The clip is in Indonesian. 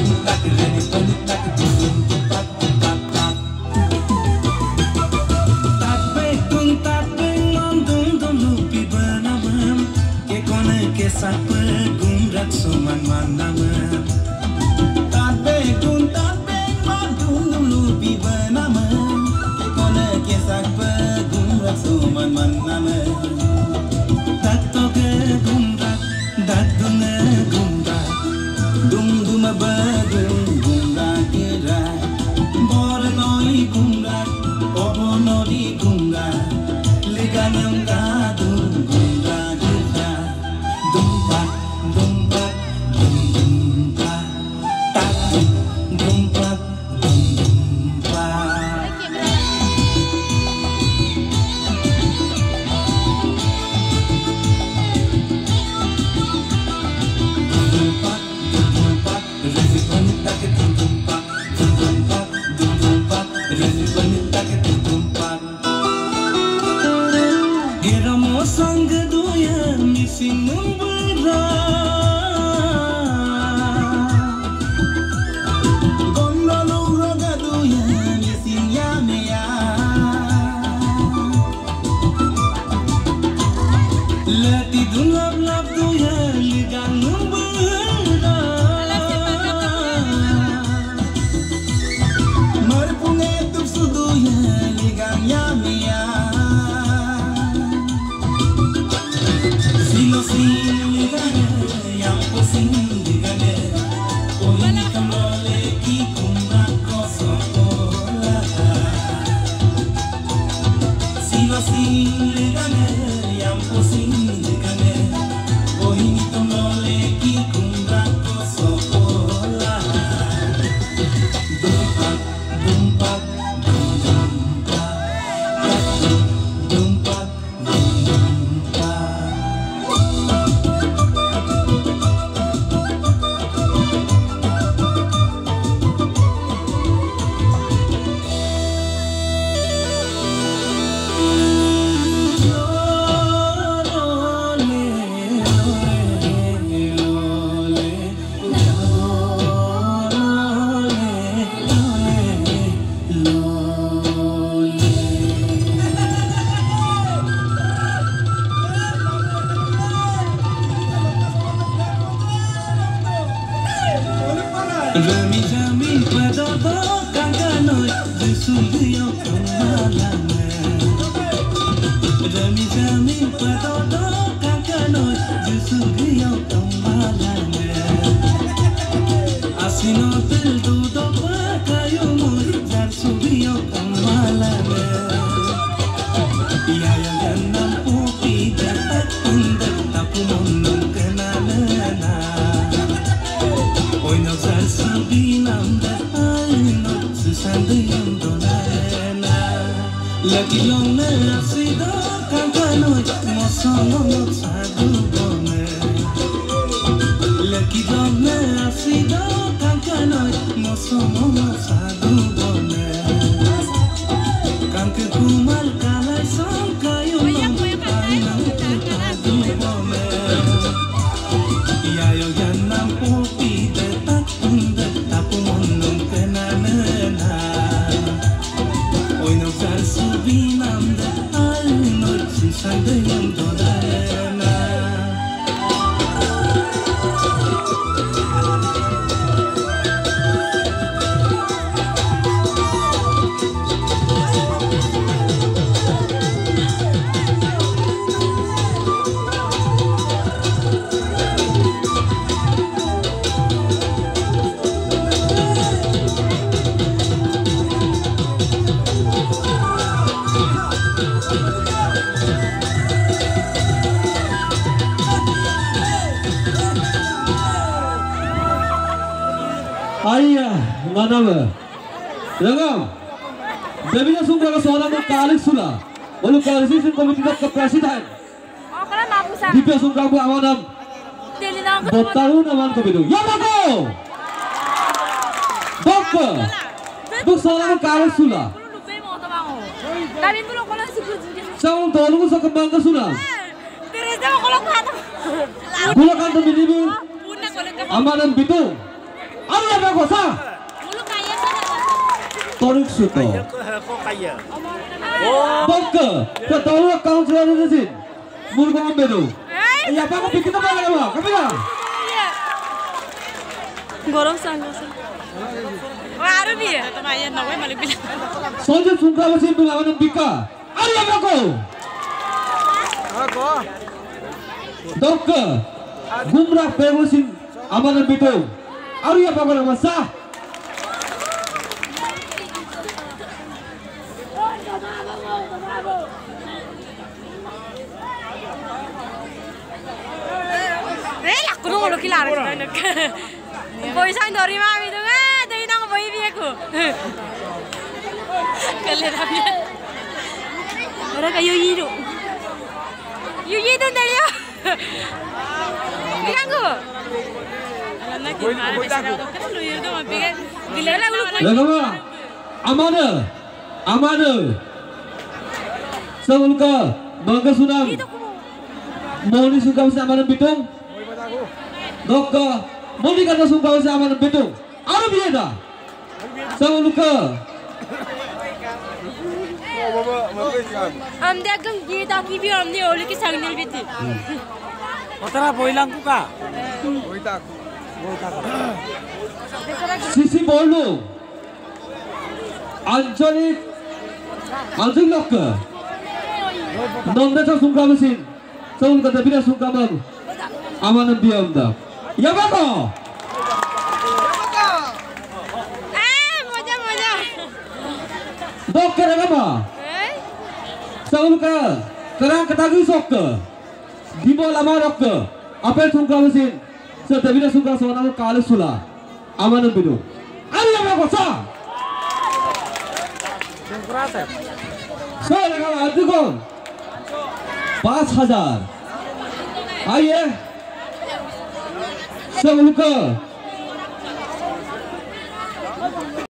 Ayah, mana be? Dengar, Devinya sungguh ke seorang kalik sudah. Lalu koalisi komite ke presiden. Di besok kamu amanam. Bertaruh aman komite. Ya bago. Bago. Tu seorang kalik sudah. Saya tolong saya kembang ke sudah. Bulan kan tu minibu. Amanam bitu. Ayo Aria bako sa. Torik suto. Bokka. Tahu kaunselor itu sih. Murko ambedo. Ya bako bikin apa lagi ma? Kapila. Gorong sangat. Wah, ada dia. Temannya nawe malah bilang. Soalnya sungguh masih berlawan bika. Aria bako. Dokka. Gumrah perusin amanan beto. Aria bako nama sah. Kurang orang kira orang nak. Boy sang dari mami tu kan, dari nang boy dia aku. Kalau tapi, orang kayu hidu, hidu dari ya. Bilang aku. Anak kita ada sekarang. Kan lu hidu mami kan, bila lu. Lama, amana. Sebelum ke bangga sunam. Mohon suka bersama amanan bitung. Dokka, moni kata sumpah bersama amanan betul. Ada biaya dah. Sebelum ke. Dia kan kita kibi dia oleh kisah ni lebih. Otara boilang kuka. Sisi bolu. Anjali Dokka. Nonda sumpah bersih. Sebelum kata bila sumpah baru. Amanan biam dah. Ya bako. Moja. Dokka apa? Sebelum ke terang ketagi sok ke. Di bawah lama rok ke. Apel sumpah bersih. Setelah bila sumpah seorang kalis sula. Amanan bidu. Aria bako sah. Saya nak adu kon. 5,000. आइए सब उनका